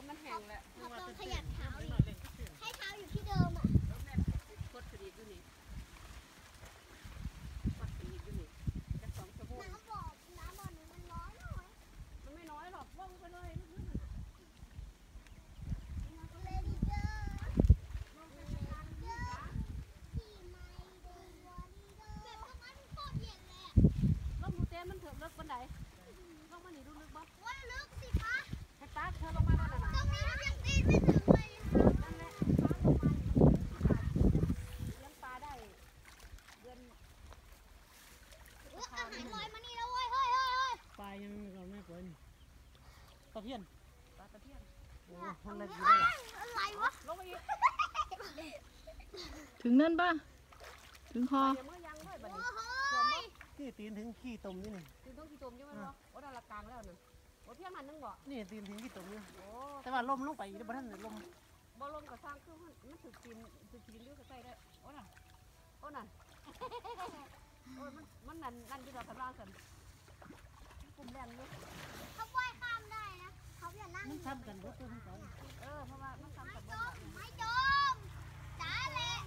มันแห้งแล้วเขาต้องขยับเท้าอีกให้เท้าอยู่ที่เดิมอ่ะกดดีอยู่นี่กดดีอยู่นี่จะ2 ชั่วโมงน้ำบ่อนี้มันน้อยหน่อยมันไม่น้อยหรอกว่องไปเลยลึกๆเลยดีเด้อที่ไม่เดินวันเดินแบบตรงนั้นโคตรเย็นเลยอ่ะลงดูเต้นมันเถอะลึกปานใดลงมาหนีดูลึกบ่ว่าลึกสิคะให้ตาเธอลงมาแล้วนะตรงนี้มันยังตีไม่ถึงเลยนั่นแหละฟ้าลงมาเลี้ยงปลาได้เดือนอาหารลอยมานี่แล้วเว้ยเฮ้ยปลายังเราไม่ปล่อยตะเพียนปลาตะเพียนโอ้ทำอะไรอยู่ได้อะไรวะลงไปอีกถึงนั่นป่ะถึงคออย่าเมื่อยังด้วยบัดนี้นี่ตีนถึงขี้ตมนี่นี่ตีนต้องขี้ตมอยู่มั้ยบ่โอ้นั่นละกลางแล้วนั่นโอ้เพียงนั้นนึงบ่นี่ตีนถึงขี้ตมนี่โอ้แต่ว่าลมลงไปอีกบ่ทันลมบ่ลมก็สร้างคือมันถึกกินอยู่ใกล้ได้โอ้นั่นโอ้นั่นโอ้มันนั่นอยู่ดอกกำลังซั่นกลุ่มแรงอยู่เขาว่ายข้ามได้นะเขาอย่านั่งมันทำกันบ่ตัวนี้ก่อนเพราะว่ามันทำกันบ่ไม่จมจ๋าแหละ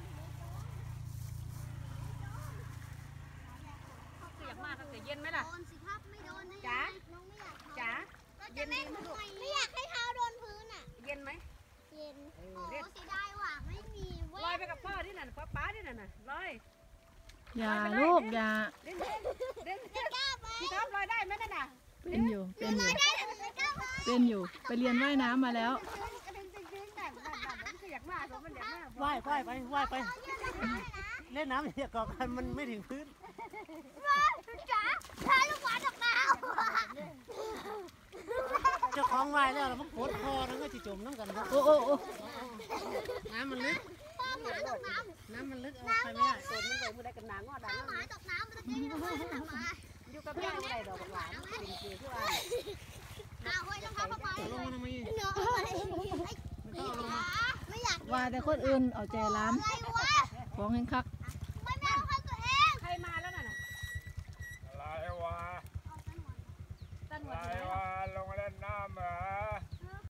คืออยากมากก็เย็นไหมล่ะโดนสิครับไม่โดนได้จ๋าน้องไม่อยากจ๋าเย็นไม่อยากให้เท้าโดนพื้นอ่ะเย็นไหมเย็นโอ้เสียดายว่ะไม่มีลอยไปกับพ่อที่นั่นป้าที่นั่นน่ะลอยอย่าลูกอย่าเด่นพี่ท็อปลอยได้ไหมนั่นน่ะเป็นอยู่ไปเรียนว่ายน้ำมาแล้วว่ายไปเล่นน้ำอย่าเกาะกันมันไม่ถึงพื้นจ๋าพาลูกหวานออกมาเจ้าของว่ายแล้วมันปวดคอแล้วก็จะจมน้ำกันโอ้น้ำมันลึกหมาตกน้ำมันลึกเอาไปไม่ได้โดนมันโดนมือได้กันหนางอดังหมาตกน้ำมันจะกินหมาอยู่กับย่างอะไรดอกหวานเป็นเกลือทั่วเฮ้ยรองเท้าผ้าใบลงมาทำไมเนาะไม่อยากว่าแต่คนอื่นเอาใจร้านของเฮงคักไม่เอาข้าตัวเองใครมาแล้วน่ะอะไรวะอะไรวะลงเล่นน้ำเหรอ